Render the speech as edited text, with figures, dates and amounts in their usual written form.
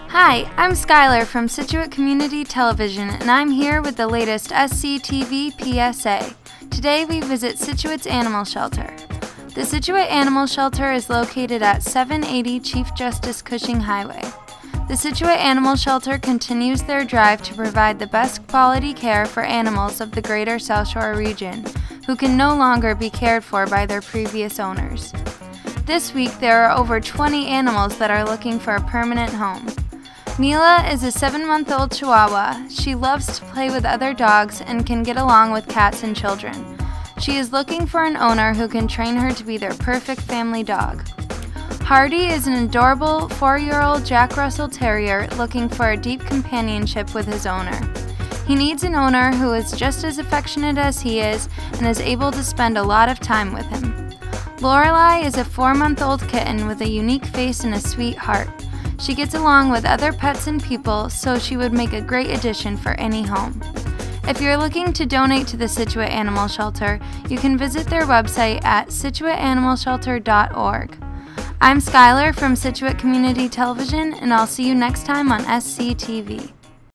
Hi, I'm Skylar from Scituate Community Television, and I'm here with the latest SCTV PSA. Today we visit Scituate's Animal Shelter. The Scituate Animal Shelter is located at 780 Chief Justice Cushing Highway. The Scituate Animal Shelter continues their drive to provide the best quality care for animals of the greater South Shore region, who can no longer be cared for by their previous owners. This week there are over 20 animals that are looking for a permanent home. Mila is a 7-month-old Chihuahua. She loves to play with other dogs and can get along with cats and children. She is looking for an owner who can train her to be their perfect family dog. Hardy is an adorable 4-year-old Jack Russell Terrier looking for a deep companionship with his owner. He needs an owner who is just as affectionate as he is and is able to spend a lot of time with him. Lorelei is a 4-month-old kitten with a unique face and a sweet heart. She gets along with other pets and people, so she would make a great addition for any home. If you're looking to donate to the Scituate Animal Shelter, you can visit their website at scituateanimalshelter.org. I'm Skylar from Scituate Community Television, and I'll see you next time on SCTV.